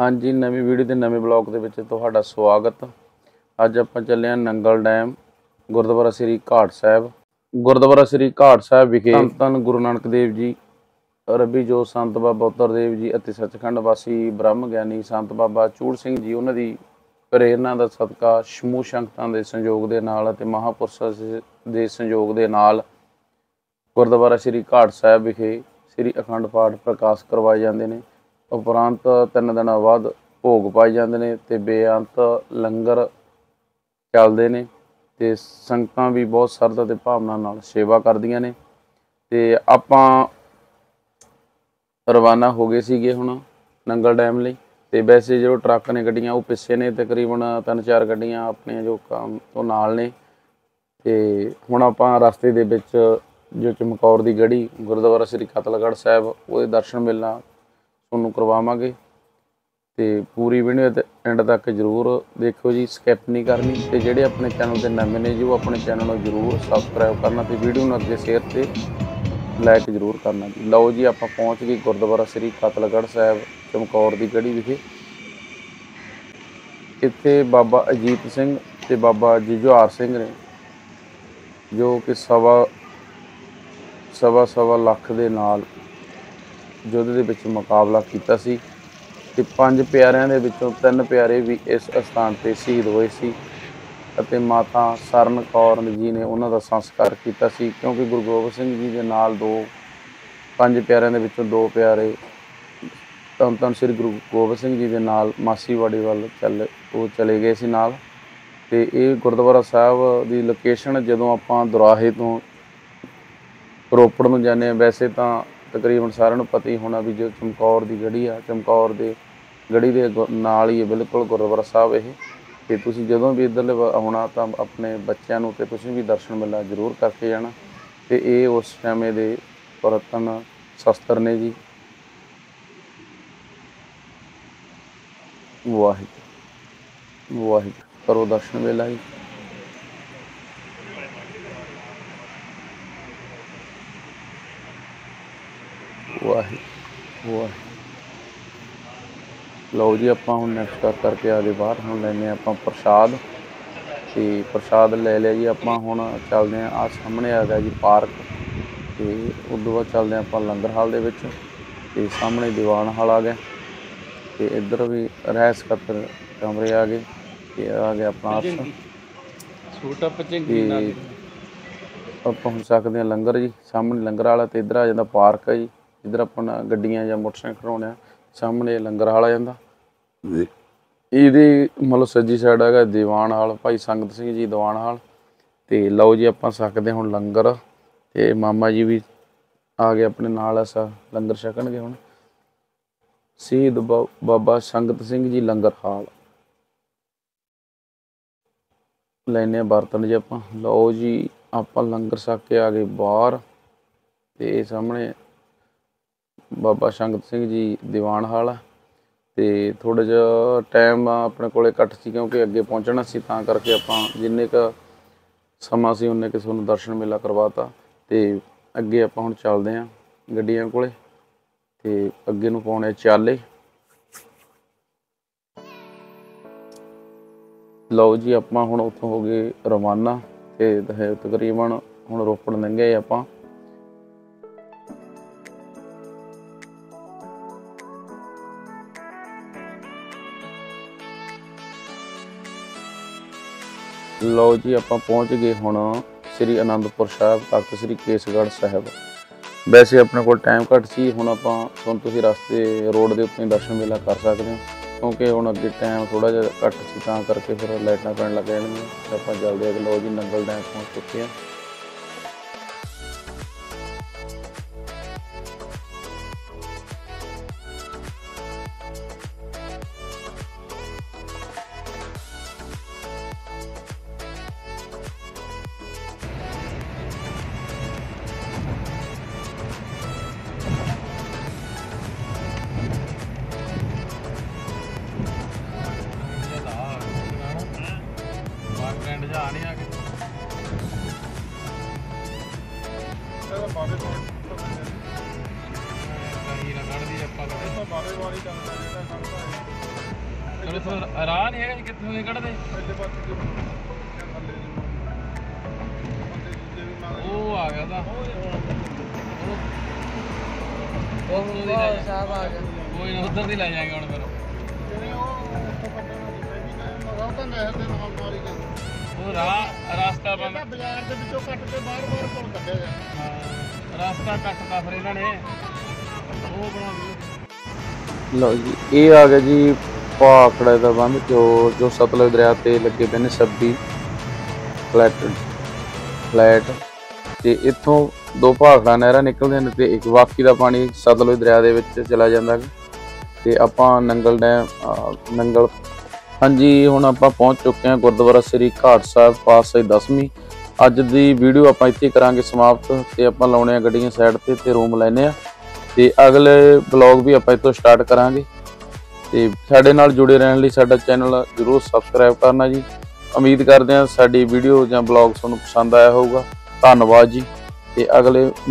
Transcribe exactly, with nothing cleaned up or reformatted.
हाँ जी, नवी वीडियो ते नवे ब्लॉग दे विच तुहाडा स्वागत। अज आपां चले हां नंगल डैम, गुरुद्वारा श्री घाट साहिब। गुरुद्वारा श्री घाट साहिब विखे धन धन गुरु नानक देव जी, रबी जोत संत बाबा उत्तर देव जी अते सचखंड वासी ब्रह्म ज्ञानी संत बाबा चूड़ सिंह जी उन्हां दी प्रेरणा दा सदका समूह संगतां दे संयोग दे नाल अते महापुरुषां दे संयोग दे नाल गुरुद्वारा श्री घाट साहिब विखे श्री अखंड पाठ प्रकाश करवाए जाते हैं। उपरंत तीन दिन बाद भोग पाए जाते हैं तो बेअंत लंगर चलते हैं तो संगतां भी बहुत सरधा ते भावना नाल सेवा करदियां ने। ते आपां रवाना हो गए सीगे हुण नंगल डैम लई। ते वैसे जो ट्रक ने गड्डियां वो पिछे ने, तकरीबन तीन चार गड्डियां अपने जो काम तो नाल ने। ते हुण आपां रस्ते दे विच जो चमकौर दी गढ़ी गुरुद्वारा श्री कतलगढ़ साहिब वो दर्शन मिलना तुहानूं करवावांगे। ते पूरी वीडियो एंड तक जरूर देखो जी, स्किप नहीं करनी। ते जिहड़े अपने चैनल ते नवें ने जी वो अपने चैनल नूं जरूर सबसक्राइब करना ते वीडियो नूं अगे शेयर ते लाइक जरूर करना जी। लो जी आपां पहुँच गए गुरुद्वारा श्री कतलगढ़ साहिब चमकौर दी गढ़ी विखे। इत्थे बाबा अजीत सिंह ते बाबा जुझार सिंह ने जो कि सवा सवा सवा लख दे नाल युद्ध दे विच मुकाबला कीता सी ते पंज प्यारिਆਂ ਦੇ ਵਿੱਚੋਂ ਤਿੰਨ प्यारे भी इस स्थान ते शहीद होए सी ਅਤੇ माता सरन कौर जी ने उन्हां दा संस्कार कीता सी, क्योंकि गुरु गोबिंद सिंह जी दे नाल दो पंज प्यारिਆਂ ਦੇ ਵਿੱਚੋਂ दो प्यारे धन धन श्री गुरु गोबिंद सिंह जी दे नाल मासीवाड़ी ਵੱਲ ਚੱਲ ਉਹ ਚਲੇ ਗਏ ਸੀ ਨਾਲ। ਤੇ ਇਹ ਗੁਰਦੁਆਰਾ ਸਾਹਿਬ ਦੀ ਲੋਕੇਸ਼ਨ ਜਦੋਂ ਆਪਾਂ ਦੁਰਾਹੇ ਤੋਂ ਰੋਪੜ ਨੂੰ ਜਾਂਦੇ ਹਾਂ, वैसे ਤਾਂ तकरीबन सारिਆਂ ਨੂੰ पता ही होना भी जो चमकौर की गढ़ी आ, चमकौर के गढ़ी के नाल ही बिल्कुल गुरुद्वारा साहब ये। तो तुसीं जदों भी इधर आउणा तो अपने बच्चों नूं ते तुसीं भी दर्शन मेला जरूर करके जाना। तो ये उस समय के पुरातन शस्त्र ने जी। वाहिगुरू वाहिगुरू करो दर्शन मेला जी। वाहिगुरू वाहिगुरू। लो जी आपां हुण नैक्सट कर करके आ गए बाहर। हुण लैने आपां प्रसाद ते प्रसाद ले लिया जी। आपां हुण चलदे आं, आ सामने आ गया जी पार्क। ते उस तो बाद चलदे आं आपां लंगर हाल दे विच ते सामने दीवान हाल आ गया। ते इधर भी रहस खातर कमरे आ गए ते आ गया अपना आसन। आपां हुण सकदे आं लंगर जी। सामने लंगर वाला ते इधर आ जांदा पार्क है जी। इधर अपना गड्डियां जां मोटरसाइकिल खड़ाउणे आ, सामने लंगर हाल आ जांदा। ਇਹਦੀ मतलब सज्जी साइड है दीवान हाल, भाई संगत सिंह जी दीवान हाल। तो लो जी आपां सकदे हुण लंगर ते मामा जी भी आ गए अपने नाल। ऐसा लंगर छकणगे हुण शहीद बाबा संगत सिंह जी लंगर हाल लैने बर्तन जी आपां। लो जी आपां लंगर छक के आ गए बाहर। ते सामने बाबा संगत सिंह जी दीवान हाल है। तो थोड़ा जिहा टाइम अपने कोले घट सी, क्योंकि अगे पहुँचना सी, तां करके आपां जिन्ने क समा सी उन्ने क तुहानूं दर्शन मेला करवाता। तो अगे आपां हुण चलदे आं गड्डियां कोले ते अगे नूं पाउणे चाले। लो जी आपां हुण उत्थों हो गए रवाना ते तकरीबन हुण रोपड़ लंघे आपां। लो जी आपां पहुँच गए हुण श्री आनंदपुर साहिब तख्त श्री केसगढ़ साहिब। वैसे अपने को टाइम घट सी, हुण आपां हुण तुसीं रस्ते रोड के उत्ते दर्शन मेला कर सकते हो, क्योंकि हुण अगे टाइम थोड़ा जिहा घट सी, तां करके फिर लाइटां पैण लग जाणगीआं। आपां जल्दी लो जी नंगल डैम पहुँच चुके हैं। ਲੜਦੀ ਆਪਾਂ ਕਦੇ ਬਾਰੇ ਵਾਰੀ ਚੱਲਦਾ ਜਿਹੜਾ ਕੱਢਦਾ ਚਲੋ ਫਿਰ ਰਾਹ ਨਹੀਂ ਹੈਗਾ ਕਿੱਥੋਂ ਦੇ ਕੱਢਦੇ ਪਹਿਲੇ ਪਾਸੇ ਦੀ ਥੱਲੇ ਦੀ ਉਹ ਆ ਗਿਆ ਤਾਂ ਉਹ ਉਹ ਸਾਹਿਬ ਆ ਗਿਆ ਕੋਈ ਨਾ ਉਧਰ ਦੀ ਲੈ ਜਾਏਗਾ ਹੁਣ ਫਿਰ ਉਹ ਰਾਹ ਰਸਤਾ ਬੰਦ ਬਾਜ਼ਾਰ ਦੇ ਵਿੱਚੋਂ ਕੱਟ ਕੇ ਬਾਹਰ ਬਾਹਰ ਕੋਲ ਕੱਢਿਆ ਜਾ ਹਾਂ ਰਸਤਾ ਕੱਟਦਾ ਫਿਰ ਇਹਨਾਂ ਨੇ ਉਹ ਬਣਾ ਦਿਓ। ਲਓ ਜੀ ਇਹ ਆ ਗਿਆ ਜੀ ਭਾਖੜਾ ਦਾ ਬੰਦ ਜੋ ਜੋ ਸਤਲੁਜ ਦਰਿਆ ਤੇ ਲੱਗੇ ਪਏ ਨੇ ਛੱਬੀ ਫਲੈਟ ਫਲੈਟ ਤੇ ਇੱਥੋਂ ਦੋ ਭਾਖੜਾ ਨਹਿਰਾਂ ਨਿਕਲਦੇ ਨੇ ਤੇ ਇੱਕ ਬਾਕੀ ਦਾ ਪਾਣੀ ਸਤਲੁਜ ਦਰਿਆ ਦੇ ਵਿੱਚ ਚਲਾ ਜਾਂਦਾ ਤੇ ਆਪਾਂ ਨੰਗਲ ਡੈਮ ਨੰਗਲ ਹਾਂਜੀ ਹੁਣ ਆਪਾਂ ਪਹੁੰਚ ਚੁੱਕੇ ਹਾਂ ਗੁਰਦੁਆਰਾ ਸ੍ਰੀ ਘਾਟ ਸਾਹਿਬ ਪਾਤਸ਼ਾਹੀ ਦਸਵੀਂ। ਅੱਜ ਦੀ ਵੀਡੀਓ ਆਪਾਂ ਇੱਥੇ ਕਰਾਂਗੇ ਸਮਾਪਤ ਤੇ ਆਪਾਂ ਲਾਉਣੇ ਆ ਗੱਡੀਆਂ ਸਾਈਡ ਤੇ ਤੇ ਰੂਮ ਲੈਣੇ ਆ ਤੇ ਅਗਲੇ ਬਲੌਗ ਵੀ ਆਪਾਂ ਇੱਥੋਂ ਸਟਾਰਟ ਕਰਾਂਗੇ ਤੇ ਸਾਡੇ ਨਾਲ ਜੁੜੇ ਰਹਿਣ ਲਈ ਸਾਡਾ ਚੈਨਲ ਜ਼ਰੂਰ ਸਬਸਕ੍ਰਾਈਬ ਕਰਨਾ ਜੀ। ਉਮੀਦ ਕਰਦੇ ਹਾਂ ਸਾਡੀ ਵੀਡੀਓ ਜਾਂ ਬਲੌਗ ਤੁਹਾਨੂੰ ਪਸੰਦ ਆਇਆ ਹੋਊਗਾ। ਧੰਨਵਾਦ ਜੀ ਤੇ ਅਗਲੇ